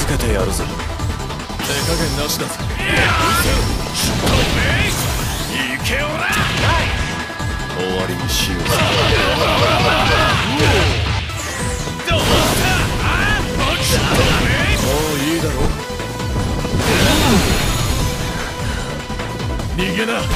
助けてやるぜ。手加減なしだぞ。いけおら。終わりにしよう。どうした？もういいだろ。逃げな。どい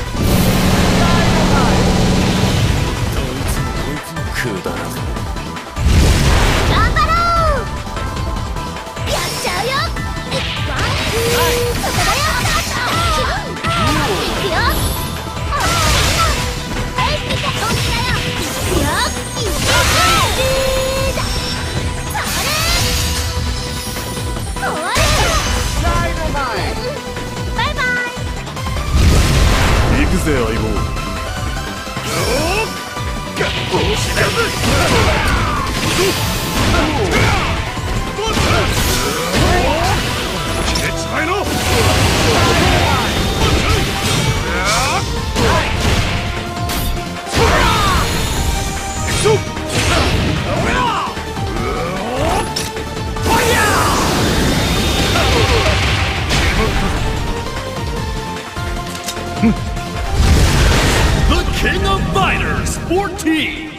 つもこいつもくだらん。 頑張ろう。やっちゃうよ。そこだよ。いくよ。はい、見て、本気だよ。いくよ。いくよ。それ。終わる。バイバイ。 行くぜ相棒。The King of Fighters 14!